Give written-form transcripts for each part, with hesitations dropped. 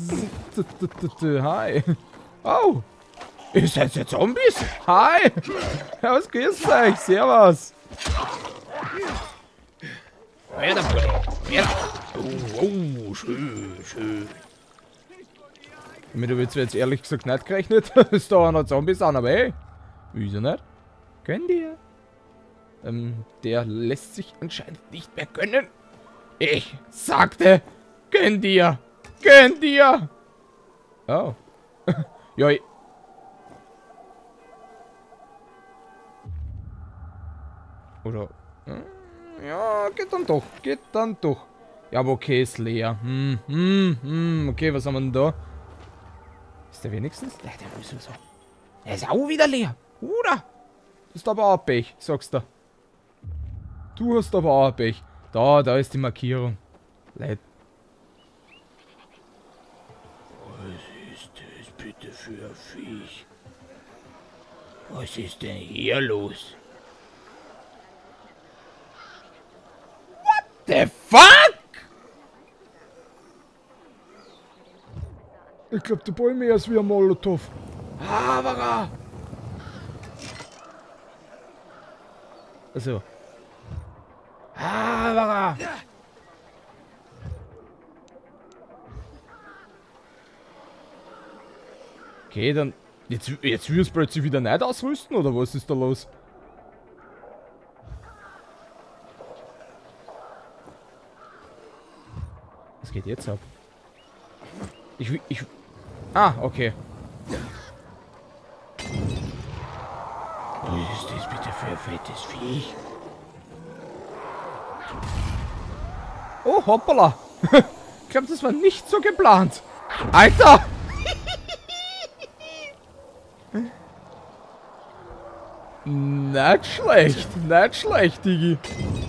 Hi. Oh. Ihr seid ja Zombies? Hi. Ja, was grüßt euch? Servus. Oh, schön, schön. Damit habe ich jetzt ehrlich gesagt nicht gerechnet, dass da noch Zombies sind, aber hey. Wieso nicht? Könnt ihr? Der lässt sich anscheinend nicht mehr gönnen. Ich sagte, gönn dir! Gönn dir! Oh. Ja. Oder? Ja, geht dann doch. Geht dann doch. Ja, aber okay, ist leer. Okay, was haben wir denn da? Ist der wenigstens? Ja, der ist so. Der ist auch wieder leer. Oder? Das ist aber auch Pech, sagst du. Du hast aber auch Pech. Da ist die Markierung. Leid. Was ist das bitte für ein Viech? Was ist denn hier los? What the fuck? Ich glaube, der Bäume ist wie ein Molotow. Aber. Also. Aber. Okay, dann. Jetzt wirst du plötzlich wieder nicht ausrüsten, oder was ist da los? Was geht jetzt ab? Ah, okay. Was ist das bitte für ein fettes Viech? Oh, hoppala. Ich glaube, das war nicht so geplant. Alter! Nicht schlecht, Digi.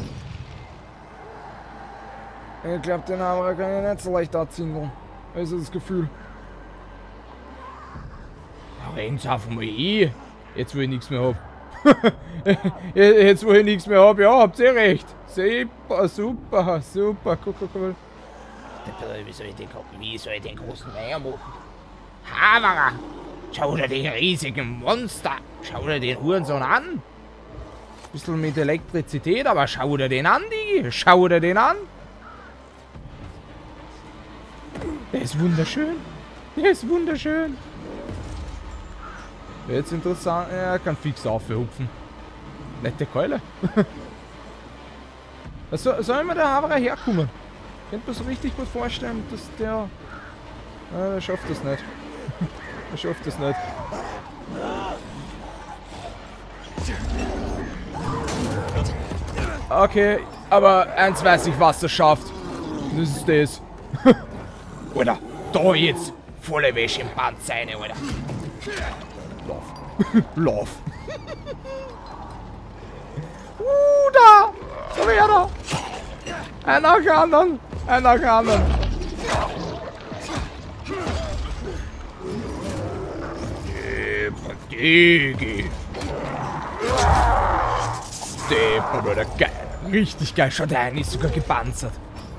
Ich glaube, den Hammer kann ich nicht so leicht anziehen. Also das Gefühl. Rennt's einfach mal ein. Jetzt, wo ich nichts mehr hab. Jetzt, wo ich nichts mehr hab, ja, habt ihr recht. Super. Guck. Wie soll ich den großen Weiher machen? Hammer! Schau dir den riesigen Monster. Schau dir den Hurensohn an. Bisschen mit Elektrizität, aber schau dir den an, Digi. Schau dir den an. Der ist wunderschön. Jetzt interessant. Er kann fix aufhupfen. Nette Keule. Was soll mir der Haverer herkommen? Ich könnte mir so richtig gut vorstellen, dass der... der schafft das nicht. Okay, aber eins weiß ich, was er schafft. Das ist das. Oder da jetzt volle Wäsche im Band seine, oder? Lauf. Da! So wäre da! Ein nach dem anderen! Digi! Oder geil! Richtig geil! Schau, der eine ist sogar gepanzert!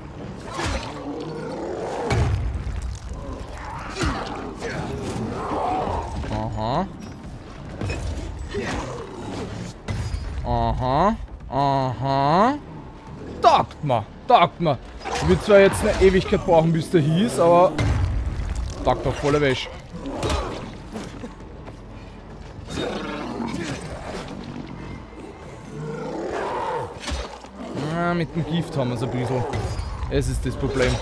Aha. Taugt mir. Ich würde zwar jetzt eine Ewigkeit brauchen, bis der hieß, aber taugt doch volle Wäsche. Mit dem Gift haben wir es ein bisschen. Es ist das Problem.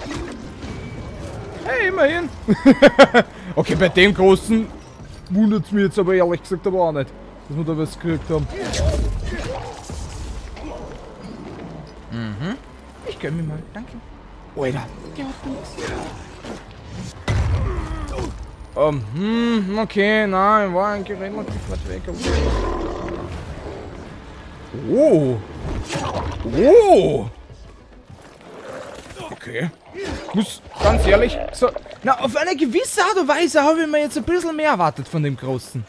Hey, immerhin. Okay, bei dem Großen wundert es mich jetzt aber ehrlich gesagt aber auch nicht, dass wir da was gekriegt haben. Ich gönn mir mal, danke. Alter, der hat nichts. Okay, nein, war ein relativ weit weg. Oh! Okay. Muss ganz ehrlich so. Na, auf eine gewisse Art und Weise habe ich mir jetzt ein bisschen mehr erwartet von dem Großen.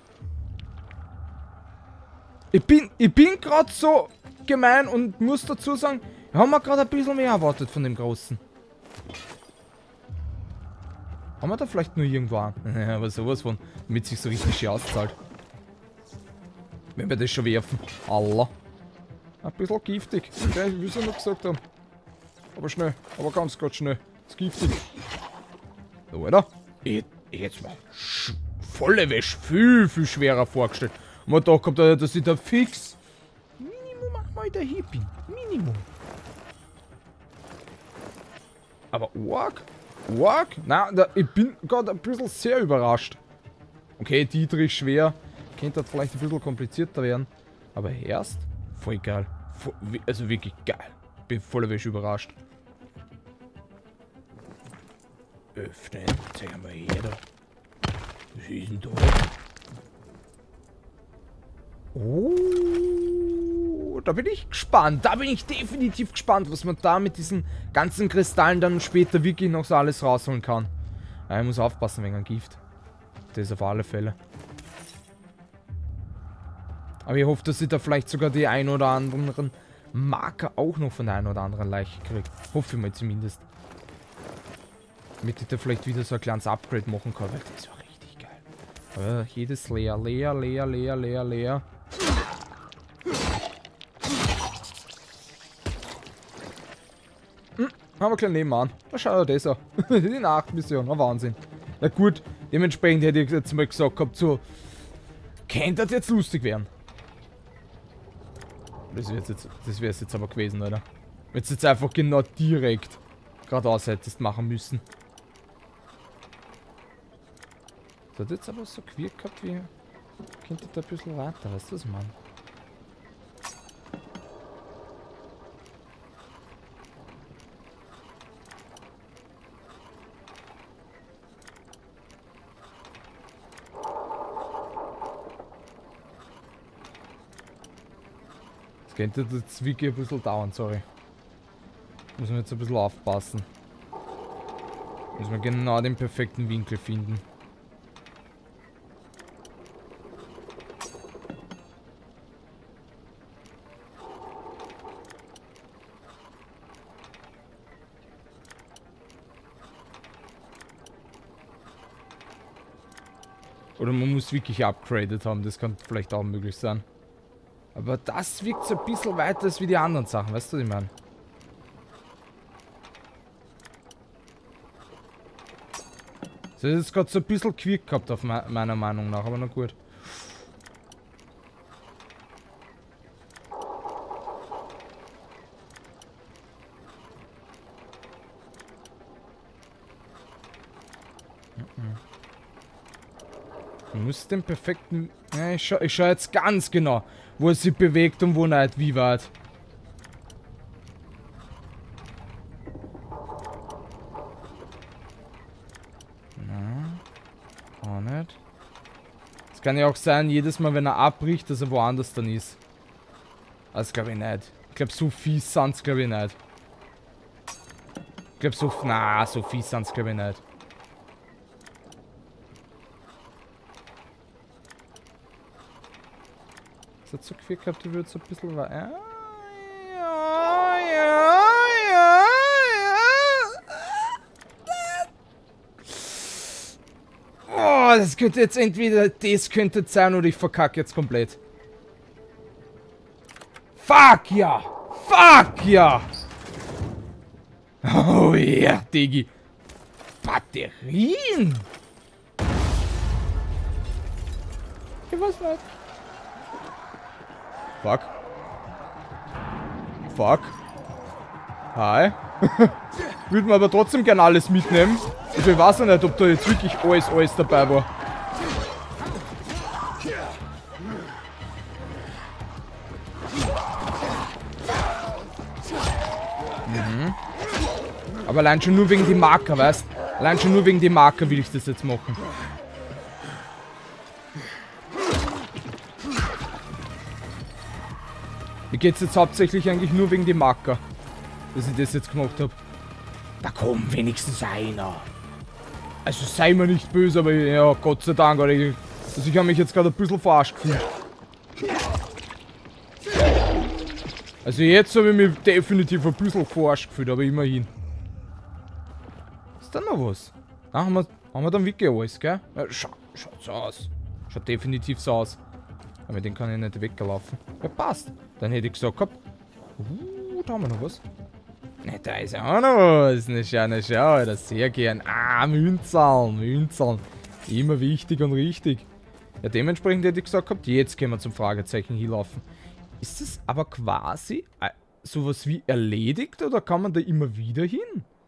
Ich bin gerade so gemein und muss dazu sagen, ich habe mir gerade ein bisschen mehr erwartet von dem Großen. Haben wir da vielleicht nur irgendwo an? Ja, aber sowas von, damit sich so richtig schön auszahlt. Wenn wir das schon werfen. Allah. Ein bisschen giftig. Okay, wie sie noch gesagt haben. Aber schnell. Aber ganz schnell. Das ist giftig. So, oder? Jetzt mal. Volle Wäsche. Viel schwerer vorgestellt. Und man da kommt, dass ich da fix Minimum einmal der Hit bin. Minimum. Aber arg? Arg? Nein, ich bin gerade ein bisschen sehr überrascht. Okay, Dietrich schwer. Könnte das vielleicht ein bisschen komplizierter werden. Aber erst voll geil. Also wirklich geil. Bin voller Wäsche überrascht. Öffnen. Zeig mal her da. Was ist denn da? Oh, da bin ich gespannt. Da bin ich definitiv gespannt, was man da mit diesen ganzen Kristallen dann später wirklich noch so alles rausholen kann. Ja, ich muss aufpassen wegen Gift. Das auf alle Fälle. Aber ich hoffe, dass ich da vielleicht sogar die ein oder anderen Marker auch noch von der einen oder anderen Leiche kriege. Hoffe ich mal zumindest. Damit ich da vielleicht wieder so ein kleines Upgrade machen kann, weil das war richtig geil. Aber jedes leer. Haben wir gleich nebenan. Da schaut das an. Die Nachtmission, ein Wahnsinn. Na gut, dementsprechend hätte ich jetzt mal gesagt gehabt, so, könnte das jetzt lustig werden. Das wäre es jetzt aber gewesen, oder? Wenn du jetzt einfach genau direkt geradeaus hättest machen müssen. Das hat jetzt aber so gewirkt gehabt, wie könnte da ein bisschen weiter, weißt du das, Mann? Könnte das wirklich ein bisschen dauern, sorry. Muss man jetzt ein bisschen aufpassen. Muss man genau den perfekten Winkel finden. Oder man muss wirklich upgraded haben, das kann vielleicht auch möglich sein. Aber das wirkt so ein bisschen weiter als wie die anderen Sachen, weißt du, was ich meine? Das hat jetzt gerade so ein bisschen Quick gehabt, auf meiner Meinung nach, aber na gut. Man muss den perfekten... Ja, ich schau jetzt ganz genau, wo es sich bewegt und wo nicht, wie weit. Na, auch nicht. Es kann ja auch sein, jedes Mal, wenn er abbricht, dass er woanders dann ist. Das glaube ich nicht. Ich glaube, so fies sind's glaube ich nicht. Ich glaube, so... Na, so fies sind's glaube ich nicht. Das hat so gefühlt gehabt, du würdest so ein bisschen... Ja. Oh, das könnte jetzt entweder... Das könnte sein oder ich verkacke jetzt komplett. Fuck ja! Fuck ja! Oh ja, yeah, Diggi. Batterien! Ich weiß nicht. Fuck. Fuck. Hi. Würde man aber trotzdem gerne alles mitnehmen. Also ich weiß ja nicht, ob da jetzt wirklich alles dabei war. Mhm. Aber allein schon nur wegen die Marker, weißt? Allein schon nur wegen die Marker will ich das jetzt machen. Mir geht es jetzt hauptsächlich eigentlich nur wegen dem Marker, dass ich das jetzt gemacht habe. Da kommt wenigstens einer. Also sei mir nicht böse, aber ja, Gott sei Dank. Also ich habe mich jetzt gerade ein bisschen verarscht gefühlt. Also jetzt habe ich mich definitiv ein bisschen verarscht gefühlt, aber immerhin. Ist da noch was? Ah, haben wir dann wirklich alles, gell? Schaut so aus. Schaut definitiv so aus. Aber den kann ich nicht weglaufen. Ja, passt. Dann hätte ich gesagt gehabt. Da haben wir noch was. Ne, da ist ja auch noch was. Na schau, das sehr gern. Ah, Münzaln. Immer wichtig und richtig. Ja, dementsprechend hätte ich gesagt gehabt, jetzt können wir zum Fragezeichen hinlaufen. Ist das aber quasi sowas wie erledigt oder kann man da immer wieder hin?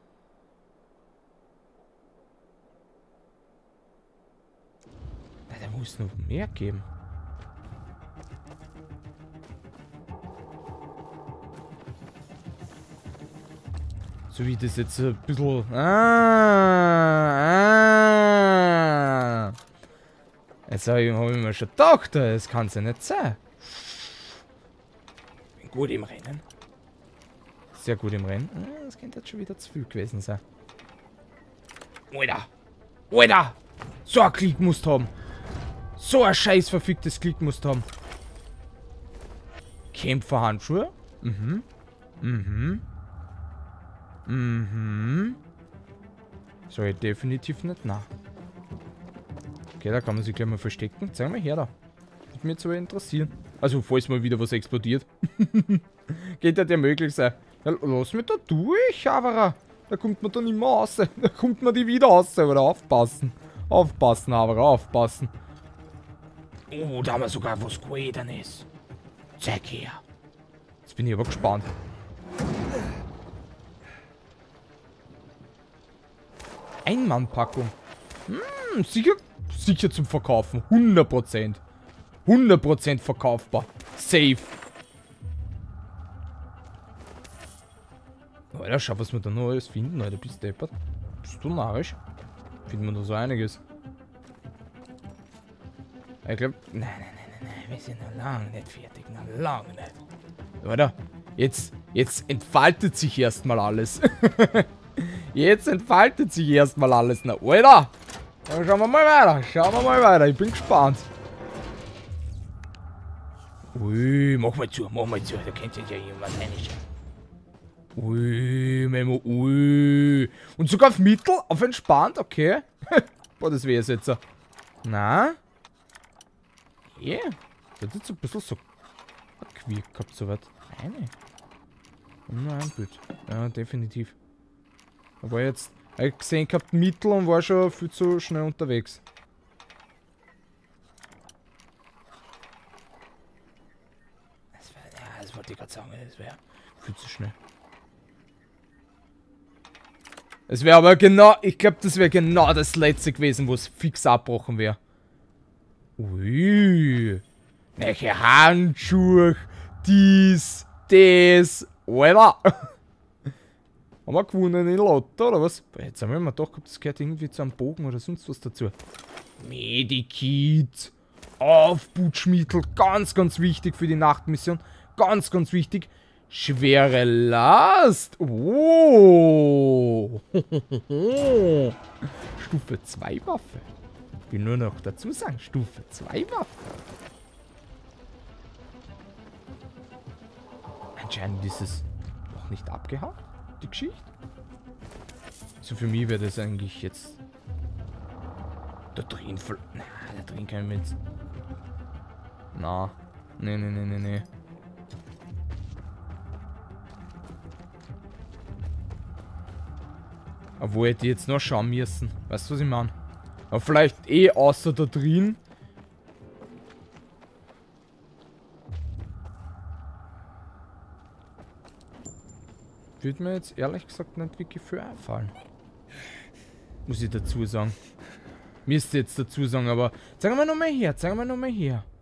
Na, da muss noch mehr geben. So wie das jetzt ein bisschen... Jetzt habe ich mir schon gedacht, das kann es ja nicht sein. Bin gut im Rennen. Sehr gut im Rennen. Das könnte jetzt schon wieder zu viel gewesen sein. Alter! So ein Klick musst du haben. So ein scheiß verficktes Klick musst du haben. Kämpferhandschuhe. Soll ich definitiv nicht nach. Okay, da kann man sich gleich mal verstecken. Zeig mal her da. Würde mich jetzt aber interessieren. Also, falls mal wieder was explodiert. Geht ja möglich sein. Ja, lass mich da durch, Avara. Da kommt man dann immer raus. Da kommt man die wieder raus. Oder aufpassen. Aufpassen, Avara, aufpassen. Oh, da haben wir sogar was Goldenes. Zeig her. Jetzt bin ich aber gespannt. Einmannpackung. Sicher zum Verkaufen. 100%. 100% verkaufbar. Safe. Alter, schau, was wir da noch alles finden, Alter. Bist du deppert? Bist du narrisch? Finden wir da so einiges. Ich glaube... Nein. Wir sind noch lange nicht fertig. Noch lange nicht. Alter, jetzt entfaltet sich erstmal alles. Jetzt entfaltet sich erstmal alles. Na, Alter! Dann schauen wir mal weiter. Ich bin gespannt. Ui, mach mal zu. Da kennt sich ja jemand reinschauen. Ui, Memo, ui. Und sogar auf Mittel, auf entspannt, okay. Boah, das wäre es jetzt. Na? Yeah. Das hat jetzt ein bisschen so quirk gehabt, soweit. Eine. Nur ein Bild. Ja, definitiv. Aber jetzt, ich habe gesehen gehabt Mittel und war schon viel zu schnell unterwegs. Das wollte ich gerade sagen, das wäre viel zu schnell. Es wäre aber genau, ich glaube, das wäre genau das letzte gewesen, wo es fix abbrochen wäre. Ui. Welche Handschuhe, das, Alter. Haben wir gewonnen in Lotto, oder was? Jetzt haben wir mal doch gehabt, das gehört irgendwie zu einem Bogen oder sonst was dazu. Medikit. Aufputschmittel. Ganz wichtig für die Nachtmission. Ganz wichtig. Schwere Last. Oh. Stufe 2 Waffe. Ich will nur noch dazu sagen, Stufe 2 Waffe. Anscheinend ist es noch nicht abgehauen, die Geschichte. So für mich wäre das eigentlich jetzt... Da drin voll... Na, da drin kann ich mir jetzt... Na. Nee. Obwohl hätte ich jetzt noch schauen müssen. Weißt du, was ich meine? Aber vielleicht außer da drin. Würde mir jetzt ehrlich gesagt nicht wirklich viel einfallen. Muss ich dazu sagen. Müsste jetzt dazu sagen, aber... Zeigen wir nochmal her.